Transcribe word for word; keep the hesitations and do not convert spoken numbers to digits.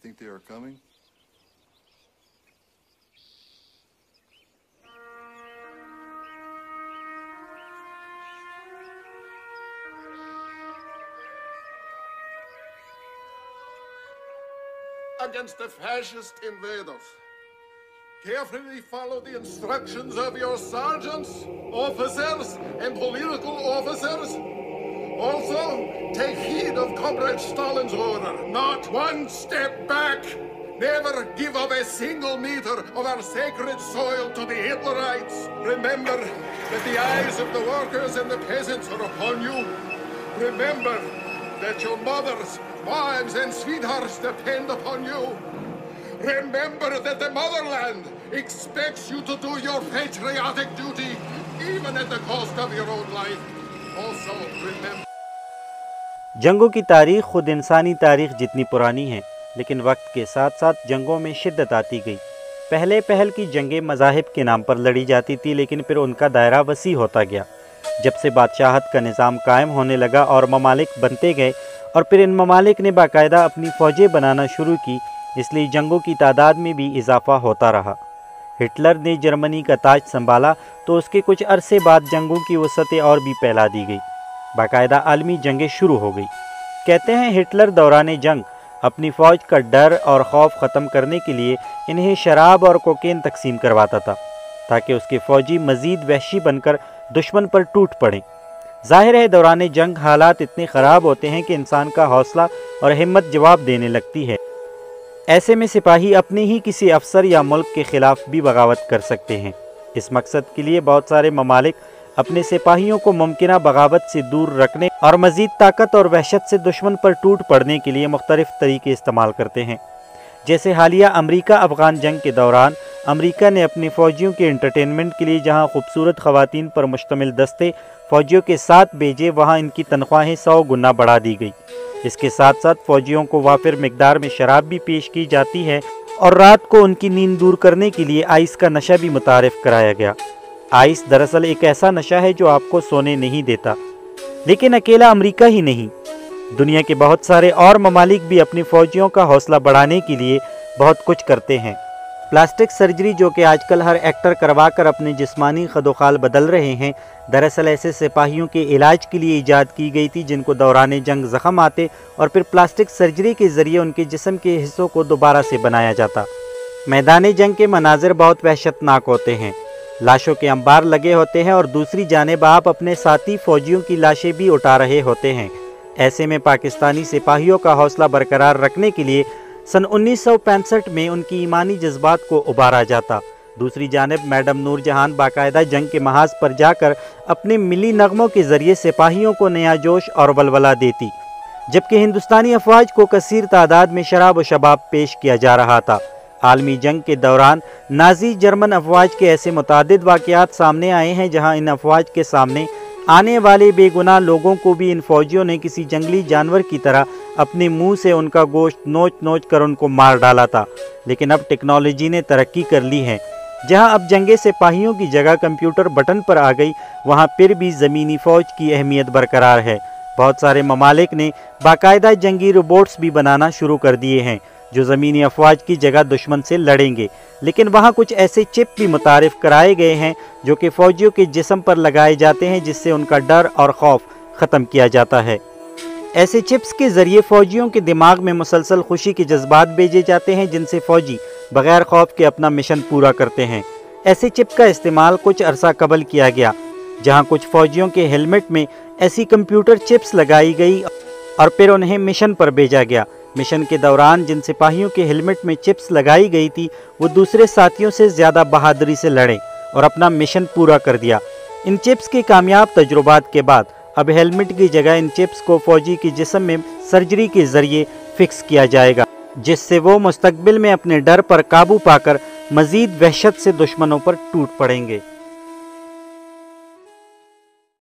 think they are coming? Against the fascist invaders. Carefully follow the instructions of your sergeants, officers, and political officers. Also, take heed of Comrade Stalin's order. Not one step back. Never give up a single meter of our sacred soil to the Hitlerites. Remember that the eyes of the workers and the peasants are upon you. Remember that your mothers, wives, and sweethearts depend upon you. Remember that the motherland expects you to do your patriotic duty, even at the cost of your own life. Also, remember. جنگوں کی تاریخ خود انسانی تاریخ جتنی پرانی ہے، لیکن وقت کے ساتھ ساتھ جنگوں میں شدت آتی گئی۔ پہلے پہل کی جنگیں مذاہب کے نام پر لڑی جاتی تھی، لیکن پھر ان کا دائرہ وسیع ہوتا گیا۔ جب سے بادشاہت کا نظام قائم ہونے لگا اور ممالک بنتے گئے، اور پھر ان ممالک نے باقاعدہ اپنی فوجیں بنانا شروع کی، اس لیے جنگوں کی تعداد میں بھی اضافہ ہوتا رہا۔ ہٹلر نے جرمنی کا تاج سنبھالا تو اس کے کچھ عرصے بعد جنگوں کی وسعتیں اور بھی پھیلا دی گئی، باقاعدہ عالمی جنگیں شروع ہو گئی۔ کہتے ہیں ہٹلر دوران جنگ اپنی فوج کا ڈر اور خوف ختم کرنے کے لیے انہیں شراب اور کوکین تقسیم کرواتا تھا، تاکہ اس کے فوجی مزید وحشی بن کر دشمن پر ٹوٹ پڑیں۔ ظاہر ہے دوران جنگ حالات اتنے خراب ہوتے ہیں کہ انسان کا حوصلہ اور ہمت جواب دینے لگتی ہے۔ ایسے میں سپاہی اپنے ہی کسی افسر یا ملک کے خلاف بھی بغاوت کر سکتے ہیں۔ اس مقصد کے لیے بہت سارے ممالک اپنے سپاہیوں کو ممکنہ بغاوت سے دور رکھنے اور مزید طاقت اور وحشت سے دشمن پر ٹوٹ پڑنے کے لیے مختلف طریقے استعمال کرتے ہیں۔ جیسے حالیہ امریکہ افغان جنگ کے دوران امریکہ نے اپنے فوجیوں کے انٹرٹینمنٹ کے لیے جہاں خوبصورت خواتین پر مشتمل دستے فوجیوں کے ساتھ بھیجے، وہاں ان کی تنخواہیں سو گنا بڑھا دی گئی۔ اس کے ساتھ ساتھ فوجیوں کو وافر مقدار میں شراب بھی پیش کی جاتی ہے، اور رات کو ان کی نیند دور کرنے کے لیے آئس کا نشہ بھی متعارف کرایا گیا۔ آئس دراصل ایک ایسا نشہ ہے جو آپ کو سونے نہیں دیتا، لیکن اکیلا امریکہ ہی نہیں، دنیا کے بہت سارے اور ممالک بھی اپنی فوجیوں کا حوصلہ بڑھانے کے لیے بہت کچھ کرتے ہیں۔ پلاسٹک سرجری جو کہ آج کل ہر ایکٹر کروا کر اپنے جسمانی خد و خال بدل رہے ہیں، دراصل ایسے سپاہیوں کے علاج کے لیے ایجاد کی گئی تھی جن کو دوران جنگ زخم آتے اور پھر پلاسٹک سرجری کے ذریعے ان کے جسم کے حصوں کو دوبارہ سے بنایا جاتا۔ میدان جنگ کے مناظر بہت وحشت ناک ہوتے ہیں، لاشوں کے انبار لگے ہوتے ہیں اور دوسری جانب آپ اپنے ساتھی فوجیوں کی لاشیں بھی اٹھا رہے ہوتے ہیں۔ ایسے میں پاکستانی سپاہیوں کا حوصلہ برقرار رکھنے کے لیے سن انیس سو پینسٹھ میں ان کی ایمانی جذبات کو ابھارا جاتا۔ دوسری جانب میڈم نور جہان باقاعدہ جنگ کے محاذ پر جا کر اپنے ملی نغموں کے ذریعے سپاہیوں کو نیا جوش اور ولولہ دیتی، جبکہ ہندوستانی افواج کو کثیر تعداد میں شراب و شباب پیش کیا جا رہا تھا۔ عالمی جنگ کے دوران نازی جرمن افواج کے ایسے متعدد واقعات سامنے آئے ہیں جہاں ان افواج کے سامنے آنے والے بے گناہ لوگوں کو بھی ان فوجیوں نے کسی جنگلی جانور کی طرح اپنے منہ سے ان کا گوشت نوچ نوچ کر ان کو مار ڈالا تھا۔ لیکن اب ٹیکنالوجی نے ترقی کر لی ہے، جہاں اب جنگیں سپاہیوں کی جگہ کمپیوٹر بٹن پر آ گئی، وہاں پھر بھی زمینی فوج کی اہمیت برقرار ہے۔ بہت سارے ممالک نے باقاعدہ جنگی روبوٹس بھی بنانا شروع کر دیے ہیں جو زمینی افواج کی جگہ دشمن سے لڑیں گے، لیکن وہاں کچھ ایسے چپ بھی متعارف کرائے گئے ہیں جو کہ فوجیوں کے جسم پر لگائے جاتے ہیں، جس سے ان کا ڈر اور خوف ختم کیا جاتا ہے۔ ایسے چپس کے ذریعے فوجیوں کے دماغ میں مسلسل خوشی کے جذبات بھیجے جاتے ہیں، جن سے فوجی بغیر خوف کے اپنا مشن پورا کرتے ہیں۔ ایسے چپ کا استعمال کچھ عرصہ قبل کیا گیا، جہاں کچھ فوجیوں کے ہیلمٹ میں ایسی کمپیوٹر چپس لگائی گئی اور پھر انہیں مشن پر بھیجا گیا۔ مشن کے دوران جن سپاہیوں کے ہیلمٹ میں چپس لگائی گئی تھی، وہ دوسرے ساتھیوں سے زیادہ بہادری سے لڑے اور اپنا مشن پورا کر دیا۔ ان چپس کے کامیاب تجربات کے بعد اب ہیلمٹ کی جگہ ان چپس کو فوجی کے جسم میں سرجری کے ذریعے فکس کیا جائے گا، جس سے وہ مستقبل میں اپنے ڈر پر قابو پا کر مزید وحشت سے دشمنوں پر ٹوٹ پڑیں گے۔